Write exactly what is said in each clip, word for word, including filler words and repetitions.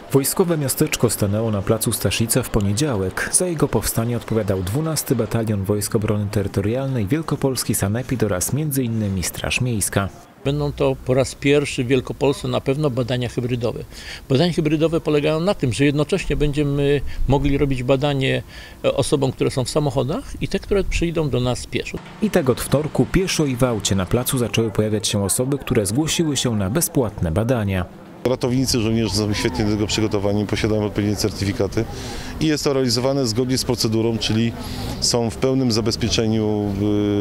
Wojskowe miasteczko stanęło na placu Staszica w poniedziałek. Za jego powstanie odpowiadał dwunasty Batalion Wojsk Obrony Terytorialnej, Wielkopolski Sanepid oraz między innymi Straż Miejska. Będą to po raz pierwszy w Wielkopolsce na pewno badania hybrydowe. Badania hybrydowe polegają na tym, że jednocześnie będziemy mogli robić badanie osobom, które są w samochodach i te, które przyjdą do nas pieszo. I tak od wtorku pieszo i w aucie na placu zaczęły pojawiać się osoby, które zgłosiły się na bezpłatne badania. Ratownicy, żołnierze są świetnie do tego przygotowani, posiadają odpowiednie certyfikaty i jest to realizowane zgodnie z procedurą, czyli są w pełnym zabezpieczeniu.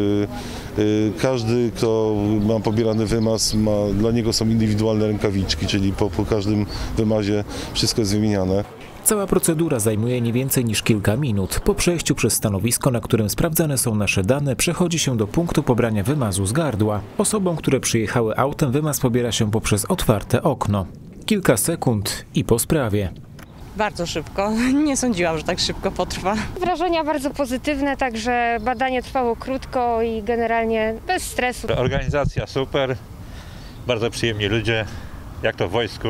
Każdy, kto ma pobierany wymaz, ma, dla niego są indywidualne rękawiczki, czyli po, po każdym wymazie wszystko jest wymieniane. Cała procedura zajmuje nie więcej niż kilka minut. Po przejściu przez stanowisko, na którym sprawdzane są nasze dane, przechodzi się do punktu pobrania wymazu z gardła. Osobom, które przyjechały autem, wymaz pobiera się poprzez otwarte okno. Kilka sekund i po sprawie. Bardzo szybko. Nie sądziłam, że tak szybko potrwa. Wrażenia bardzo pozytywne, także badanie trwało krótko i generalnie bez stresu. Organizacja super, bardzo przyjemni ludzie, jak to w wojsku,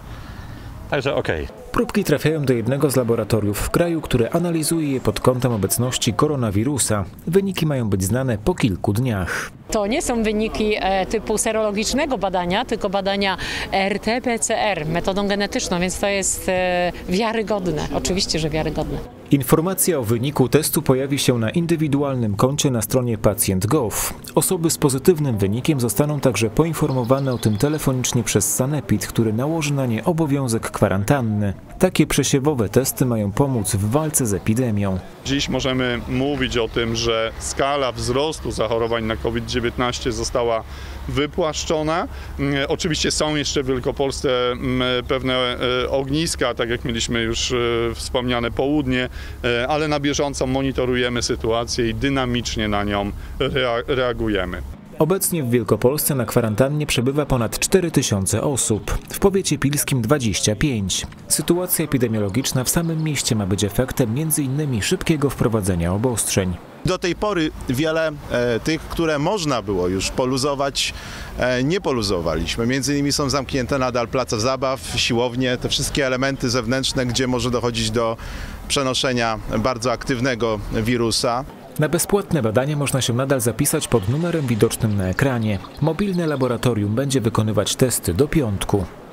także okej. Okay. Próbki trafiają do jednego z laboratoriów w kraju, które analizuje je pod kątem obecności koronawirusa. Wyniki mają być znane po kilku dniach. To nie są wyniki typu serologicznego badania, tylko badania R T P C R, metodą genetyczną, więc to jest wiarygodne. Oczywiście, że wiarygodne. Informacja o wyniku testu pojawi się na indywidualnym koncie na stronie pacjent kropka gov. Osoby z pozytywnym wynikiem zostaną także poinformowane o tym telefonicznie przez Sanepid, który nałoży na nie obowiązek kwarantanny. Takie przesiewowe testy mają pomóc w walce z epidemią. Dziś możemy mówić o tym, że skala wzrostu zachorowań na COVID dziewiętnaście została wypłaszczona. Oczywiście są jeszcze w Wielkopolsce pewne ogniska, tak jak mieliśmy już wspomniane południe, ale na bieżąco monitorujemy sytuację i dynamicznie na nią reagujemy. Obecnie w Wielkopolsce na kwarantannie przebywa ponad cztery tysiące osób, w powiecie pilskim dwadzieścia pięć. Sytuacja epidemiologiczna w samym mieście ma być efektem między innymi szybkiego wprowadzenia obostrzeń. Do tej pory wiele e, tych, które można było już poluzować, e, nie poluzowaliśmy. Między innymi są zamknięte nadal place zabaw, siłownie, te wszystkie elementy zewnętrzne, gdzie może dochodzić do przenoszenia bardzo aktywnego wirusa. Na bezpłatne badania można się nadal zapisać pod numerem widocznym na ekranie. Mobilne laboratorium będzie wykonywać testy do piątku.